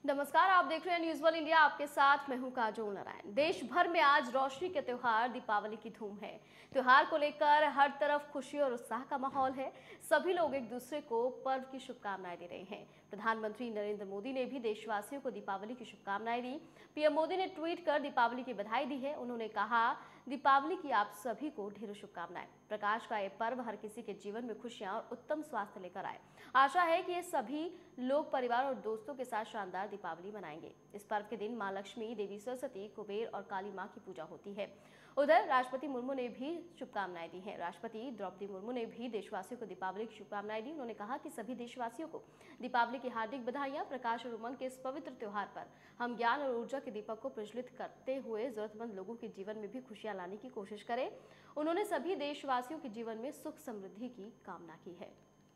नमस्कार, आप देख रहे हैं न्यूज़ वन इंडिया। आपके साथ मैं हूं काजोल नारायण। देश भर में आज रोशनी के त्योहार दीपावली की धूम है। त्योहार को लेकर हर तरफ खुशी और उत्साह का माहौल है। सभी लोग एक दूसरे को पर्व की शुभकामनाएं दे रहे हैं। प्रधानमंत्री नरेंद्र मोदी ने भी देशवासियों को दीपावली की शुभकामनाएं दी। पीएम मोदी ने ट्वीट कर दीपावली की बधाई दी है। उन्होंने कहा, दीपावली की आप सभी को ढेरों शुभकामनाएं। प्रकाश का ये पर्व हर किसी के जीवन में खुशियां और उत्तम स्वास्थ्य लेकर आए। आशा है कि ये सभी लोग परिवार और दोस्तों के साथ शानदार दीपावली मनाएंगे। इस पर्व के दिन मां लक्ष्मी, देवी सरस्वती, कुबेर और काली मां की पूजा होती है। उधर राष्ट्रपति मुर्मू ने भी शुभकामनाएं दी हैं। राष्ट्रपति द्रौपदी मुर्मू ने भी देशवासियों को दीपावली की शुभकामनाएं दी। उन्होंने कहा कि सभी देशवासियों को दीपावली की हार्दिक बधाइयां। प्रकाश और उमंग के इस पवित्र त्योहार पर हम ज्ञान और ऊर्जा के दीपक को प्रज्वलित करते हुए जरूरतमंद लोगों के जीवन में भी खुशियां लाने की कोशिश करें। उन्होंने सभी देशवासियों के जीवन में सुख समृद्धि की कामना की है।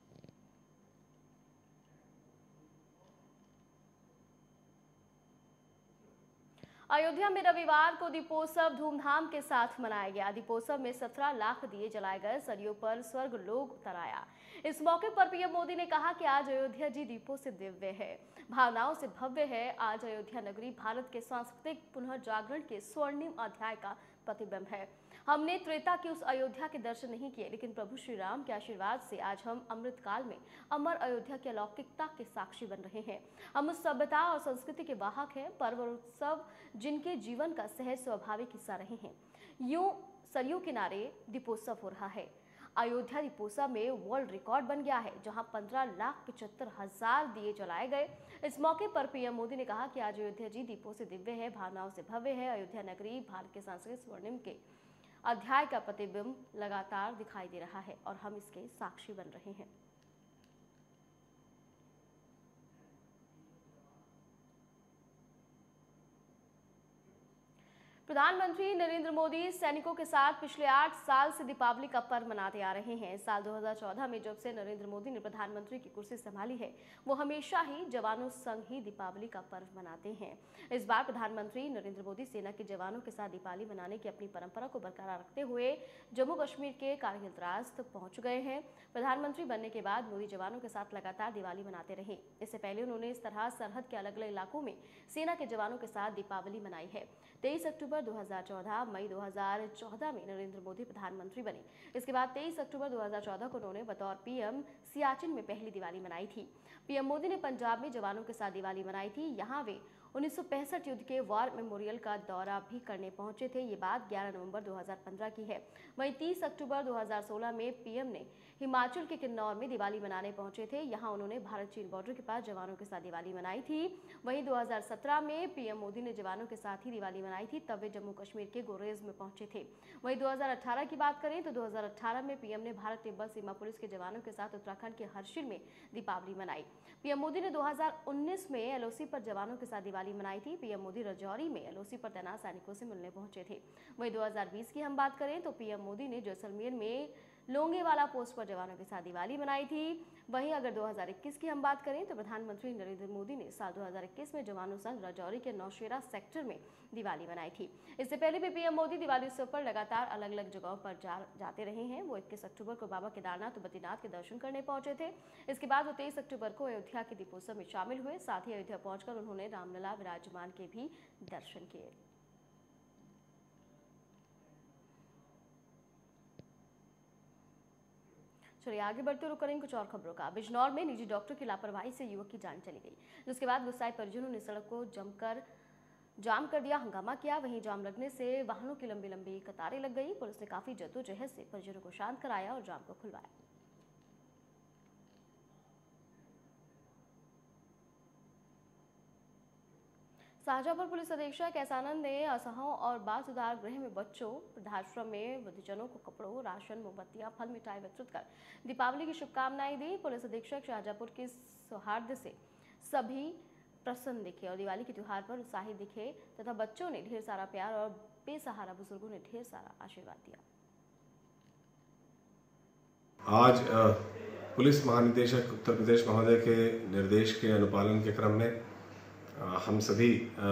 अयोध्या में रविवार को दीपोत्सव धूमधाम के साथ मनाया गया। दीपोत्सव में 17 लाख दिए जलाए गए। सरयू पर स्वर्ग लोग उतर आया। इस मौके पर पीएम मोदी ने कहा कि आज अयोध्या जी दीपों से दिव्य है, भावनाओं से भव्य है। आज अयोध्या नगरी भारत के सांस्कृतिक पुनर्जागरण के स्वर्णिम अध्याय का प्रतिबिंब है। हमने त्रेता की उस अयोध्या के दर्शन नहीं किए, लेकिन प्रभु श्री राम के आशीर्वाद से आज हम अमृत काल में अमर अयोध्या की अलौकिकता के साक्षी बन रहे हैं। हम उस सभ्यता और संस्कृति के वाहक हैं। पर्व और उत्सव जिनके जीवन का सहज स्वाभाविक हिस्सा रहे हैं। यूं सरयू किनारे दीपोत्सव हो रहा है। अयोध्या दीपोत्सव में वर्ल्ड रिकॉर्ड बन गया है, जहां 15,75,000 दिए जलाए गए। इस मौके पर पीएम मोदी ने कहा कि आज अयोध्या जी दीपों से दिव्य है, भावनाओं से भव्य है। अयोध्या नगरी भारत के सांस्कृतिक स्वर्णिम के अध्याय का प्रतिबिंब लगातार दिखाई दे रहा है और हम इसके साक्षी बन रहे हैं। प्रधानमंत्री नरेंद्र मोदी सैनिकों के साथ पिछले 8 साल से दीपावली का पर्व मनाते आ रहे हैं। साल 2014 में जब से नरेंद्र मोदी ने प्रधानमंत्री की कुर्सी संभाली है, वो हमेशा ही जवानों संग ही दीपावली का पर्व मनाते हैं। इस बार प्रधानमंत्री नरेंद्र मोदी सेना के जवानों के साथ दीपावली मनाने की अपनी परंपरा को बरकरार रखते हुए जम्मू कश्मीर के कारगिल द्रास पहुंच गए हैं। प्रधानमंत्री बनने के बाद मोदी जवानों के साथ लगातार दिवाली मनाते रहे। इससे पहले उन्होंने इस तरह सरहद के अलग अलग इलाकों में सेना के जवानों के साथ दीपावली मनाई है। 23 अक्टूबर 2014, मई 2014 में नरेंद्र मोदी प्रधानमंत्री बने। इसके बाद 23 अक्टूबर 2014 को उन्होंने बतौर पीएम सियाचिन में पहली दिवाली मनाई थी। पीएम मोदी ने पंजाब में जवानों के साथ दिवाली मनाई थी। यहां वे 1965 युद्ध के वॉर मेमोरियल का दौरा भी करने पहुंचे थे। ये बात 11 नवंबर 2015 की है। वहीं 30 अक्टूबर 2016 में पीएम ने हिमाचल के किन्नौर में दिवाली मनाने पहुंचे थे। यहां उन्होंने भारत चीन बॉर्डर के पास जवानों के साथ दिवाली मनाई थी। वहीं 2017 में पीएम मोदी ने जवानों के साथ ही दिवाली मनाई थी, तब वे जम्मू कश्मीर के गुरेज में पहुंचे थे। वहीं 2018 की बात करें तो 2018 में पीएम ने भारत तिब्बत सीमा पुलिस के जवानों के साथ उत्तराखंड के हर्षिल में दीपावली मनाई। पीएम मोदी ने 2019 में एलओसी पर जवानों के साथ दिवाली मनाई थी। पीएम मोदी राजौरी में एलओसी पर तैनात सैनिकों से मिलने पहुंचे थे। वहीं 2020 की हम बात करें तो पीएम मोदी ने जैसलमेर में लोंगेवाला पोस्ट पर जवानों के साथ दिवाली मनाई थी। वहीं अगर 2021 की हम बात करें तो प्रधानमंत्री नरेंद्र मोदी ने साल 2021 में जवानों संग राजौरी के नौशेरा सेक्टर में दिवाली मनाई थी। इससे पहले भी पीएम मोदी दिवाली उत्सव पर लगातार अलग अलग जगहों पर जाते रहे हैं। वो 21 अक्टूबर को बाबा केदारनाथ और बद्रीनाथ के दर्शन करने पहुंचे थे। इसके बाद वो 23 अक्टूबर को अयोध्या के दीपोत्सव में शामिल हुए। साथ ही अयोध्या पहुंचकर उन्होंने रामलला विराजमान के भी दर्शन किए। चलिए आगे बढ़ते रुक करेंगे कुछ और खबरों का। बिजनौर में निजी डॉक्टर की लापरवाही से युवक की जान चली गई, जिसके बाद गुस्साए परिजनों ने सड़क को जाम कर दिया, हंगामा किया। वहीं जाम लगने से वाहनों की लंबी लंबी कतारें लग गई। पुलिस ने काफी जद्दोजहद से परिजनों को शांत कराया और जाम को खुलवाया। शाहजहांपुर पुलिस अधीक्षक एहसानंद ने असहाओं और बाल सुधार गृह में बच्चों, वृद्धाश्रम में वृद्धजनों को कपड़ों, राशन, मोमबत्तियां, फल, मिठाई वितरित कर दीपावली की शुभकामनाएं दी। पुलिस अधीक्षक शाहजहांपुर की सौहार्द से सभी प्रसन्न दिखे और दिवाली के त्योहार पर उत्साहित दिखे तथा बच्चों ने ढेर सारा प्यार और बेसहारा बुजुर्गों ने ढेर सारा आशीर्वाद दिया। आज पुलिस महानिदेशक उत्तर प्रदेश महोदय के निर्देश के अनुपालन के क्रम में हम सभी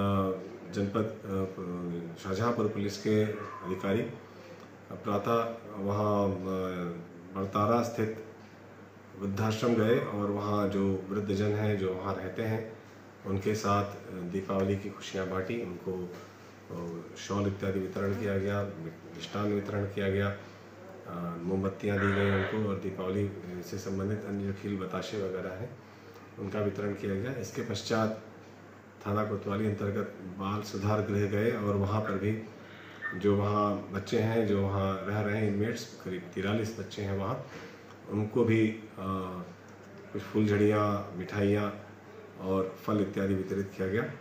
जनपद शाहजहांपुर पुलिस के अधिकारी प्रातः वहाँ बड़तारा स्थित वृद्धाश्रम गए और वहाँ जो वृद्धजन हैं जो वहाँ रहते हैं उनके साथ दीपावली की खुशियाँ बांटी, उनको शॉल इत्यादि वितरण किया गया, मिष्टान वितरण किया गया, मोमबत्तियाँ दी गई उनको और दीपावली से संबंधित अन्य जो खील बताशे वगैरह हैं उनका वितरण किया गया। इसके पश्चात थाना कोतवाली अंतर्गत बाल सुधार गृह गए और वहाँ पर भी जो वहाँ बच्चे हैं, जो वहाँ रह रहे हैं इनमेट्स, करीब 43 बच्चे हैं वहाँ, उनको भी कुछ फूलझड़ियाँ, मिठाइयाँ और फल इत्यादि वितरित किया गया।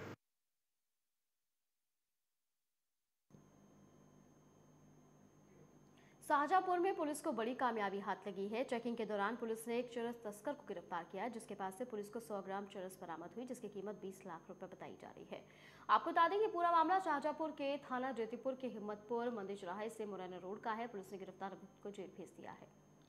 शाहजहांपुर में पुलिस को बड़ी कामयाबी हाथ लगी है। चेकिंग के दौरान पुलिस ने एक चरस तस्कर को गिरफ्तार किया, जिसके पास से पुलिस को 100 ग्राम चरस बरामद हुई, जिसकी कीमत 20 लाख रुपए बताई जा रही है। आपको बता दें कि पूरा मामला शाहजहांपुर के थाना जयतीपुर के हिम्मतपुर मंदिर चौराहे से मुरैना रोड का है। पुलिस ने गिरफ्तार अभियुक्त को जेल भेज दिया है।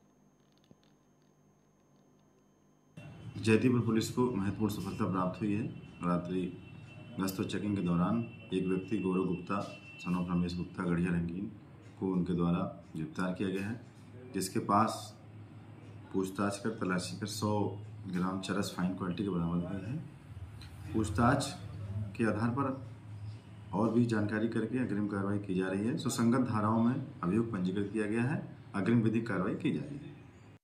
जयतीपुर पुलिस को महत्वपूर्ण सफलता प्राप्त हुई है। रात्रि गश्त और चेकिंग के दौरान एक व्यक्ति गौरव गुप्ता सन ऑफ रमेश गुप्ता गढ़िया रंगीन को उनके द्वारा गिरफ्तार किया गया है, जिसके पास पूछताछ कर तलाशी कर 100 ग्राम चरस फाइन क्वालिटी के बरामद हुई है। पूछताछ के आधार पर और भी जानकारी करके अग्रिम कार्रवाई की जा रही है। सुसंगत धाराओं में अभियोग पंजीकृत किया गया है। अग्रिम विधिक कार्रवाई की जा रही है।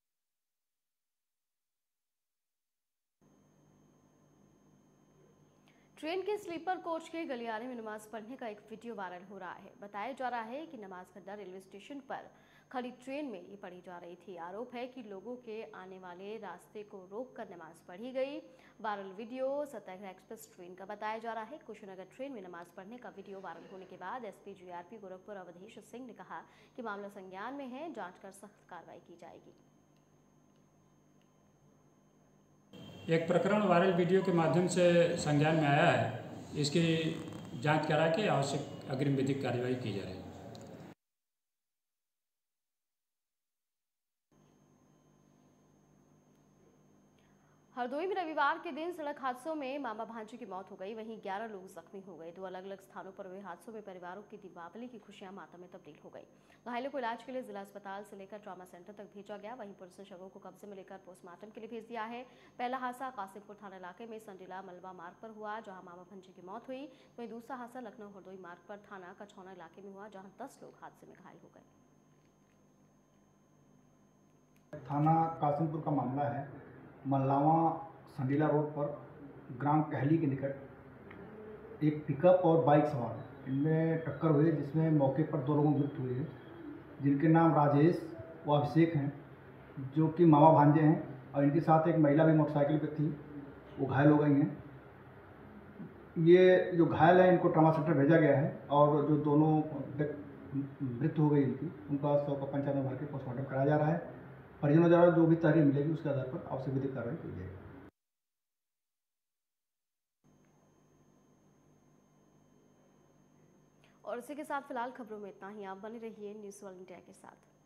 ट्रेन के स्लीपर कोच के गलियारे में नमाज पढ़ने का एक वीडियो वायरल हो रहा है। बताया जा रहा है कि नमाज खड्डा रेलवे स्टेशन पर खड़ी ट्रेन में ये पढ़ी जा रही थी। आरोप है कि लोगों के आने वाले रास्ते को रोककर नमाज पढ़ी गई। Viral video Satyagraha express train का बताया जा रहा है। कुशीनगर ट्रेन में नमाज पढ़ने का वीडियो वायरल होने के बाद एसपी जीआरपी गोरखपुर अवधेश सिंह ने कहा कि मामला संज्ञान में है, जांच कर सख्त कार्रवाई की जाएगी। एक प्रकरण वायरल वीडियो के माध्यम से संज्ञान में आया है। इसकी जांच करा के आवश्यक अग्रिम विधिक कार्रवाई की जा रही है। हरदोई में रविवार के दिन सड़क हादसों में मामा भांजे की मौत हो गई, वहीं 11 लोग जख्मी हो गए। 2 अलग अलग स्थानों पर हुए हादसों में परिवारों की दीपावली की खुशियां मातम में तब्दील हो गई। घायलों को इलाज के लिए जिला अस्पताल से लेकर ट्रॉमा सेंटर तक भेजा गया। वहीं पुलिस ने शवों को कब्जे में लेकर पोस्टमार्टम के लिए भेज दिया है। पहला हादसा कासिमपुर थाना इलाके में संडीला मलबा मार्ग पर हुआ, जहाँ मामा भांजे की मौत हुई। वहीं दूसरा हादसा लखनऊ हरदोई मार्ग पर थाना कछौना इलाके में हुआ, जहाँ 10 लोग हादसे में घायल हो गए। थाना कासिमपुर का मामला है। मल्लावा संडीला रोड पर ग्राम कहली के निकट एक पिकअप और बाइक सवार इनमें टक्कर हुई, जिसमें मौके पर 2 लोगों की मृत्यु हुई है, जिनके नाम राजेश व अभिषेक हैं, जो कि मामा भांजे हैं, और इनके साथ एक महिला भी मोटरसाइकिल पर थी, वो घायल हो गई हैं। ये जो घायल है इनको ट्रॉमा सेंटर भेजा गया है, और जो दोनों मृत्यु हो गई इनकी, उनका शव का पंचायत में भर के पोस्टमार्टम कराया जा रहा है। परिजनों द्वारा जो भी तहरीर मिलेगी उसके आधार पर आवश्यक विधिक कार्रवाई की जाएगी। और इसी के साथ फिलहाल खबरों में इतना ही। आप बने रहिए न्यूज़ वर्ल्ड इंडिया के साथ।